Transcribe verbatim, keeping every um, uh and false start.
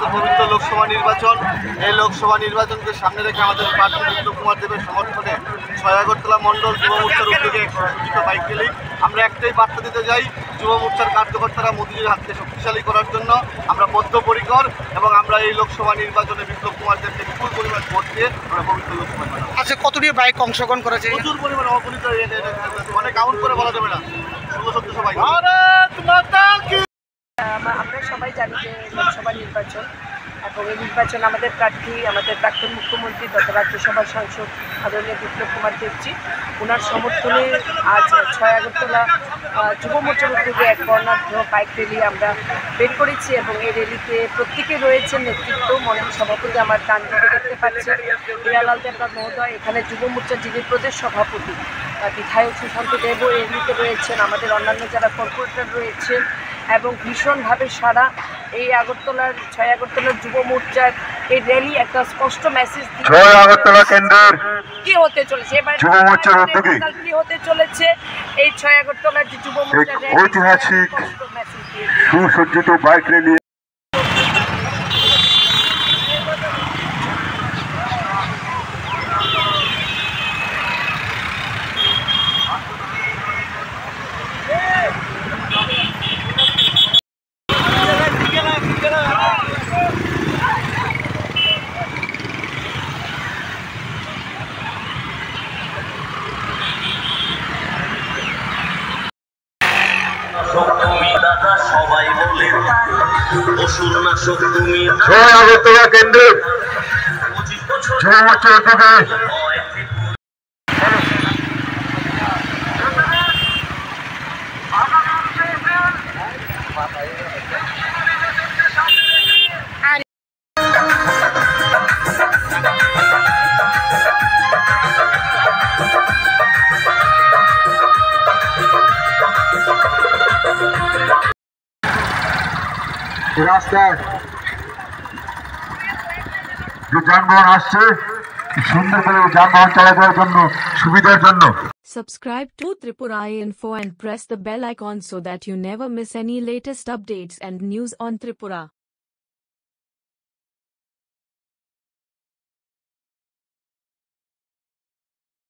পবিত্র লোকসভা নির্বাচন। এই লোকসভা নির্বাচনকে সামনে রেখে আমাদের প্রার্থী বিপ্লব কুমার দেবের সমর্থনে ছয় আগরতলা মণ্ডল যুব মোর্চার উদ্যোগে একশো বাইক র্যালি। আমরা একটাই বার্তা দিতে যাই, যুব মোর্চার কার্যকর্তারা মোদিজির হাতকে শক্তিশালী করার জন্য আমরা বদ্ধপরিকর এবং আমরা এই লোকসভা নির্বাচনে বিপ্লব কুমার দেবকে বিপুল পরিমাণ ভোট দিয়ে আমরা পবিত্র লোকসভা। আচ্ছা, কতটি বাইক অংশগ্রহণ করেছে? প্রচুর পরিমাণ অগণিত, অনেক কাউন্ট করে বলা যাবে না। ষোলো সত্তর সবাই। আমরা সবাই জানি যে লোকসভা নির্বাচন এবং এই নির্বাচন আমাদের প্রার্থী আমাদের প্রাক্তন মুখ্যমন্ত্রী তথা রাজ্যসভার সাংসদ আদরণীয় বিপ্লব কুমার দেবজি, ওনার সমর্থনে আজ ছয় আগরতলা যুব মোর্চার উদ্যোগে এক বর্ণাঢ্য বাইক র্যালি আমরা বের করেছি এবং এই র্যালিতে প্রত্যেকে রয়েছে নেতৃত্ব। মন্ডল সভাপতি আমার ডান দিকে দেখতে পাচ্ছেন হিরালাল দেবনাথ মহোদয়, এখানে যুব মোর্চার যিনি প্রদেশ সভাপতি বিধায়ক সুশান্ত দেবও এই র্যালিতে রয়েছেন, আমাদের অন্যান্য যারা কর্পোরেটর রয়েছেন এবং ভীষণভাবে সারা এই আগরতলার ছয় আগরতলার যুব মোর্চার এই র্যালি একটা স্পষ্ট মেসেজ ছয় আগরতলা কেন্দ্রের কি হতে চলেছে এবার যুব মোর্চার উদ্যোগে কি হতে চলেছে এই ছয় আগরতলার যে যুব মোর্চার ঐতিহাসিক সুসজ্জিত বাইক র্যালি। ছয় আগরতলা কেন্দ্রের যুব মোর্চার উদ্যোগে রাস্তায় যে যানবাহন আসছে সুন্দর করে যানবাহন চলাচলের জন্য সুবিধার জন্য Subscribe to Tripura Info and press the bell icon so that you never miss any latest updates and news on Tripura.